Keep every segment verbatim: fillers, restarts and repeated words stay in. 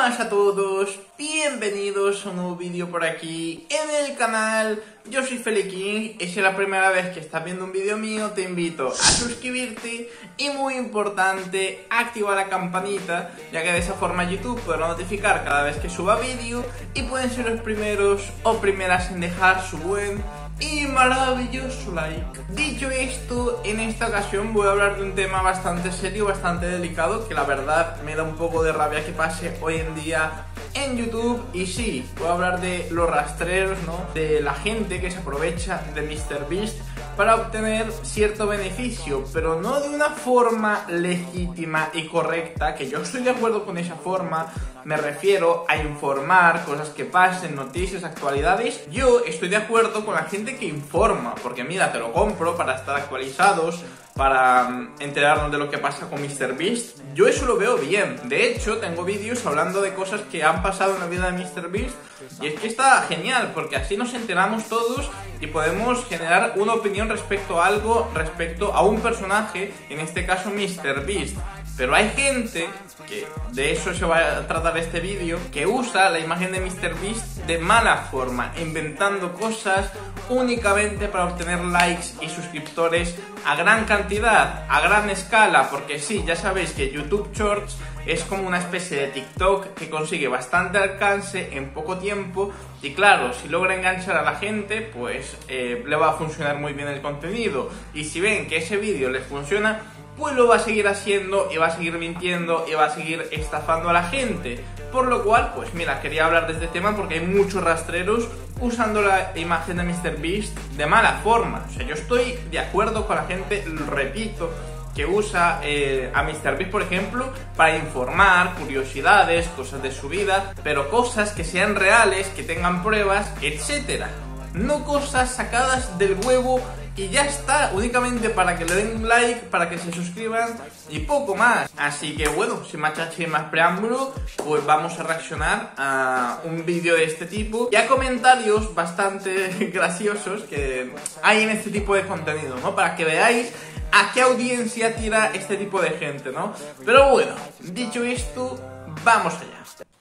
Buenas a todos, bienvenidos a un nuevo vídeo por aquí en el canal. Yo soy Feliking y si es la primera vez que estás viendo un vídeo mío te invito a suscribirte y, muy importante, activar la campanita, ya que de esa forma YouTube podrá notificar cada vez que suba vídeo y pueden ser los primeros o primeras en dejar su buen y maravilloso like. Dicho esto, en esta ocasión voy a hablar de un tema bastante serio, bastante delicado, que la verdad me da un poco de rabia que pase hoy en día en YouTube. Y sí, voy a hablar de los rastreros, ¿no? De la gente que se aprovecha de MrBeast para obtener cierto beneficio, pero no de una forma legítima y correcta, que yo estoy de acuerdo con esa forma. Me refiero a informar cosas que pasen, noticias, actualidades. Yo estoy de acuerdo con la gente que informa, porque mira, te lo compro para estar actualizados, para um, enterarnos de lo que pasa con MrBeast. Yo eso lo veo bien. De hecho, tengo vídeos hablando de cosas que han pasado en la vida de MrBeast y es que está genial, porque así nos enteramos todos y podemos generar una opinión respecto a algo, respecto a un personaje, en este caso MrBeast. Pero hay gente, que de eso se va a tratar este vídeo, que usa la imagen de MrBeast de mala forma, inventando cosas únicamente para obtener likes y suscriptores a gran cantidad, a gran escala, porque sí, ya sabéis que YouTube Shorts es como una especie de TikTok que consigue bastante alcance en poco tiempo y claro, si logra enganchar a la gente, pues eh, le va a funcionar muy bien el contenido, y si ven que ese vídeo les funciona, pues lo va a seguir haciendo y va a seguir mintiendo y va a seguir estafando a la gente. Por lo cual, pues mira, quería hablar de este tema porque hay muchos rastreros usando la imagen de MrBeast de mala forma. O sea, yo estoy de acuerdo con la gente, lo repito, que usa eh, a MrBeast, por ejemplo, para informar, curiosidades, cosas de su vida, pero cosas que sean reales, que tengan pruebas, etcétera. No cosas sacadas del huevo y ya está, únicamente para que le den un like, para que se suscriban y poco más. Así que bueno, sin más chachi y más preámbulo, pues vamos a reaccionar a un vídeo de este tipo y a comentarios bastante graciosos que hay en este tipo de contenido, ¿no? Para que veáis a qué audiencia tira este tipo de gente, ¿no? Pero bueno, dicho esto, vamos allá.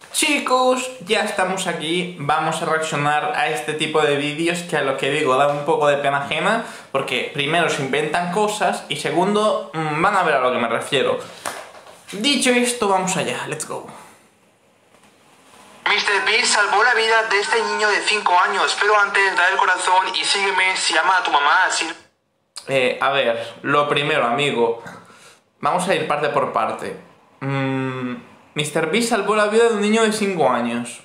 Chicos, ya estamos aquí, vamos a reaccionar a este tipo de vídeos que, a lo que digo, da un poco de pena ajena, porque primero se inventan cosas y segundo, mmm, van a ver a lo que me refiero. Dicho esto, vamos allá, let's go. MrBeast salvó la vida de este niño de cinco años, pero antes da el corazón y sígueme si llama a tu mamá, así... Eh, a ver, lo primero, amigo, vamos a ir parte por parte. Mmm... MrBeast salvó la vida de un niño de cinco años.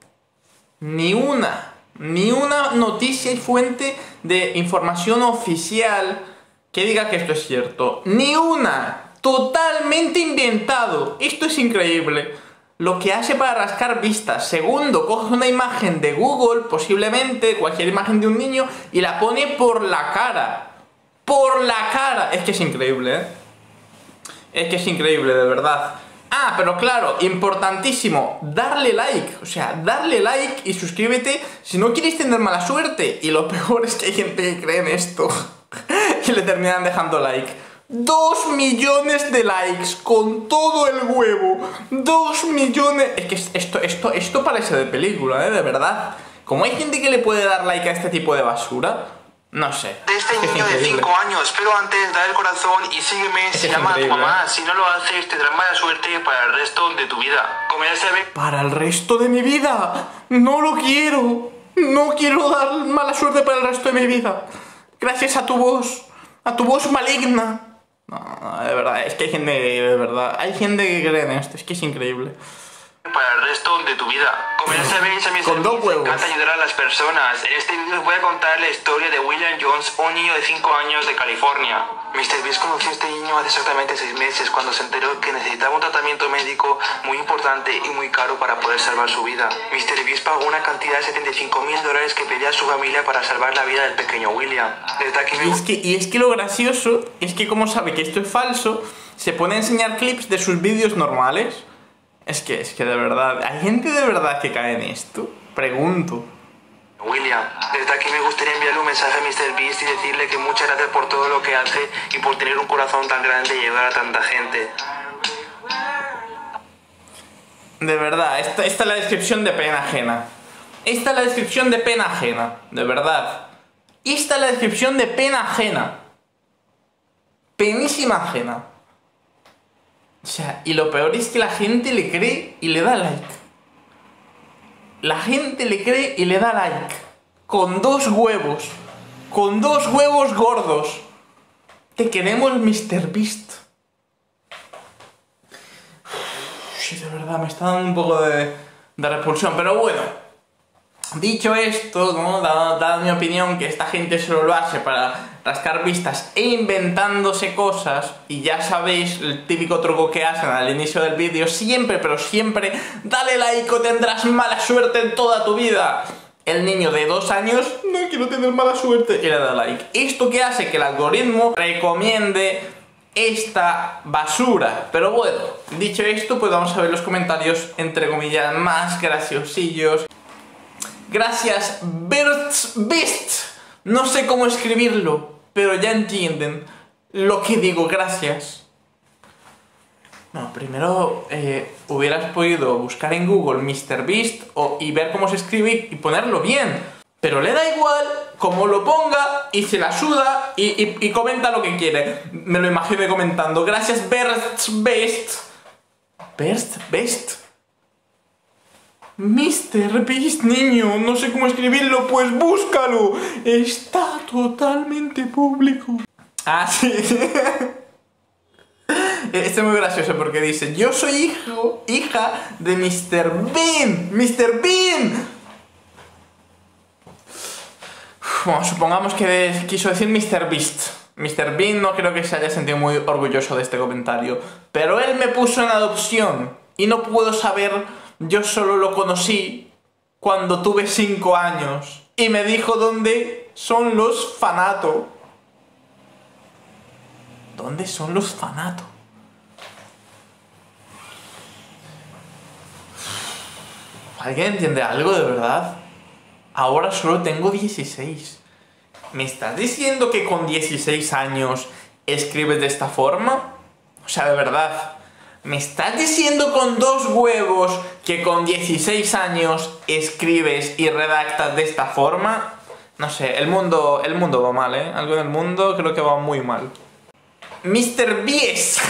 Ni una, ni una noticia y fuente de información oficial que diga que esto es cierto. Ni una. Totalmente inventado. Esto es increíble. Lo que hace para rascar vistas. Segundo, coge una imagen de Google, posiblemente cualquier imagen de un niño, y la pone por la cara. Por la cara. Es que es increíble, ¿eh? Es que es increíble, de verdad. Ah, pero claro, importantísimo, darle like, o sea, darle like y suscríbete si no quieres tener mala suerte. Y lo peor es que hay gente que cree en esto y le terminan dejando like. Dos millones de likes con todo el huevo. Dos millones. Es que esto, esto, esto parece de película, ¿eh? De verdad. Como hay gente que le puede dar like a este tipo de basura, no sé. De este niño de cinco años, pero antes da el corazón y sígueme si llama a tu mamá. Si no lo haces, tendrás mala suerte para el resto de tu vida. Como ya sabes... ¿Para el resto de mi vida? No lo quiero. No quiero dar mala suerte para el resto de mi vida. Gracias a tu voz. A tu voz maligna. No, no, de verdad, es que hay gente, de verdad, hay gente que cree en esto, es que es increíble. Para el resto de tu vida. Como ya sabéis, a mí me encanta ayudar a las personas. En este vídeo os voy a contar la historia de William Jones, un niño de cinco años de California. MrBeast conoció a este niño hace exactamente seis meses cuando se enteró que necesitaba un tratamiento médico muy importante y muy caro para poder salvar su vida. MrBeast pagó una cantidad de setenta y cinco mil dólares que pedía a su familia para salvar la vida del pequeño William. Desde aquí me... y, es que, y es que lo gracioso es que, como sabe que esto es falso, se pone a enseñar clips de sus vídeos normales. Es que, es que de verdad, ¿hay gente de verdad que cae en esto? Pregunto. William, desde aquí me gustaría enviarle un mensaje a MrBeast y decirle que muchas gracias por todo lo que hace y por tener un corazón tan grande y ayudar a tanta gente. De verdad, esta, esta es la descripción de pena ajena. Esta es la descripción de pena ajena, de verdad. Esta es la descripción de pena ajena. Penísima ajena. O sea, y lo peor es que la gente le cree y le da like. La gente le cree y le da like. Con dos huevos. Con dos huevos gordos. Te queremos, mister Beast. Sí, de verdad, me está dando un poco de, de repulsión. Pero bueno, dicho esto, ¿no? Dada, dada mi opinión, que esta gente solo lo hace para rascar vistas e inventándose cosas, y ya sabéis el típico truco que hacen al inicio del vídeo, siempre, pero siempre, dale like o tendrás mala suerte en toda tu vida. El niño de dos años, no quiero tener mala suerte, y le da like. Esto que hace que el algoritmo recomiende esta basura. Pero bueno, dicho esto, pues vamos a ver los comentarios, entre comillas, más graciosillos. Gracias, Birds Beast. No sé cómo escribirlo, pero ya entienden lo que digo, gracias. Bueno, primero eh, hubieras podido buscar en Google mister Beast o, y ver cómo se escribe y ponerlo bien. Pero le da igual cómo lo ponga y se la suda y, y, y comenta lo que quiere. Me lo imagino comentando. Gracias, Birds Beast. Birds Beast. mister Beast, niño, no sé cómo escribirlo, pues búscalo. Está totalmente público. Ah, sí. Este es muy gracioso porque dice: yo soy hijo, hija de mister Bean. mister Bean. Bueno, supongamos que quiso decir mister Beast. mister Bean no creo que se haya sentido muy orgulloso de este comentario. Pero él me puso en adopción y no puedo saber. Yo solo lo conocí cuando tuve cinco años y me dijo dónde son los fanatos. ¿Dónde son los fanatos? ¿Alguien entiende algo de verdad? Ahora solo tengo dieciséis. ¿Me estás diciendo que con dieciséis años escribes de esta forma? O sea, de verdad. ¿Me estás diciendo con dos huevos que con dieciséis años escribes y redactas de esta forma? No sé, el mundo, el mundo va mal, ¿eh? Algo en el mundo creo que va muy mal. mister Beast.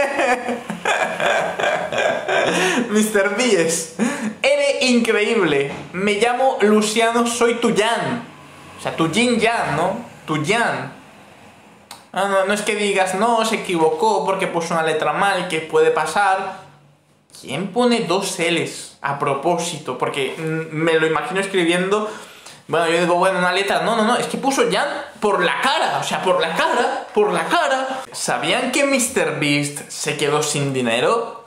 mister Beast. Eres increíble. Me llamo Luciano, soy tu Jan. O sea, tu Jin Jan, ¿no? Tu Jan. No, no, no es que digas, no, se equivocó porque puso una letra mal, que puede pasar. ¿Quién pone dos L's a propósito? Porque me lo imagino escribiendo. Bueno, yo digo, bueno, una letra. No, no, no, es que puso Jan por la cara. O sea, por la cara, por la cara. ¿Sabían que mister Beast se quedó sin dinero?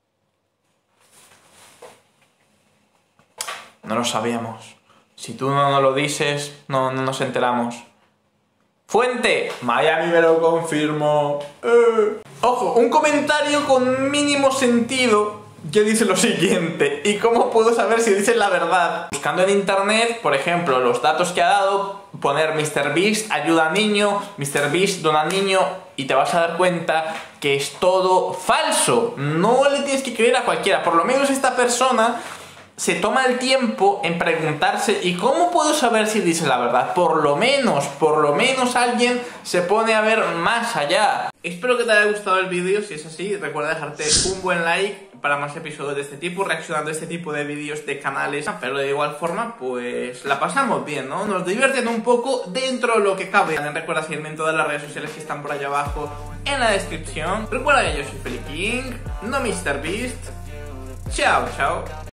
No lo sabíamos. Si tú no nos lo dices, no, no nos enteramos. Fuente, Miami me lo confirmó. Eh. Ojo, un comentario con mínimo sentido que dice lo siguiente. ¿Y cómo puedo saber si dices la verdad? Buscando en internet, por ejemplo, los datos que ha dado, poner mister Beast ayuda a niño, mister Beast dona al niño, y te vas a dar cuenta que es todo falso. No le tienes que creer a cualquiera. Por lo menos esta persona se toma el tiempo en preguntarse: ¿y cómo puedo saber si dice la verdad? Por lo menos, por lo menos alguien se pone a ver más allá. Espero que te haya gustado el vídeo. Si es así, recuerda dejarte un buen like para más episodios de este tipo, reaccionando a este tipo de vídeos de canales. Pero de igual forma, pues la pasamos bien, ¿no? Nos divierten un poco dentro de lo que cabe. También recuerda seguirme en todas las redes sociales que están por allá abajo en la descripción. Recuerda que yo soy Feliking, no mister Beast. Chao, chao.